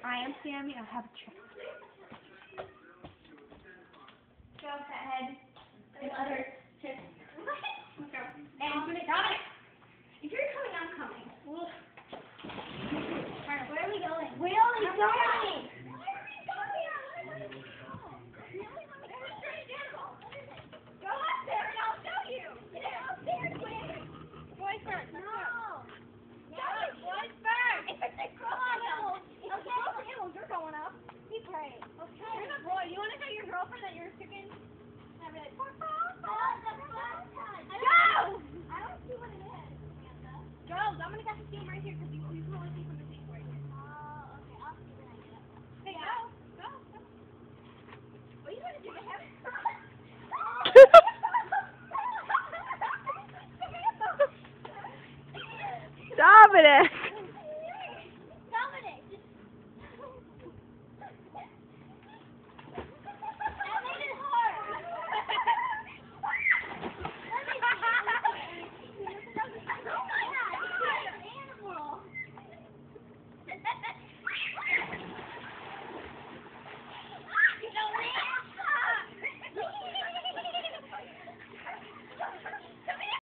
I am Sammy. I have a trick. Go ahead. And other tips. Let's go. And Dominic! if you're coming, I'm coming. Alright, Where are we going? where are we going? Where are we going? Go up there and I'll show you. Get upstairs, please. Boys first. No. Boys first. If it's a girl animal. Okay. You're going up. Be brave. Okay. You're the boy. You want to tell your girlfriend that you're chicken? Have it. Go! Go! I don't see what it is, Samantha. Go! Dominic has to see him right here because you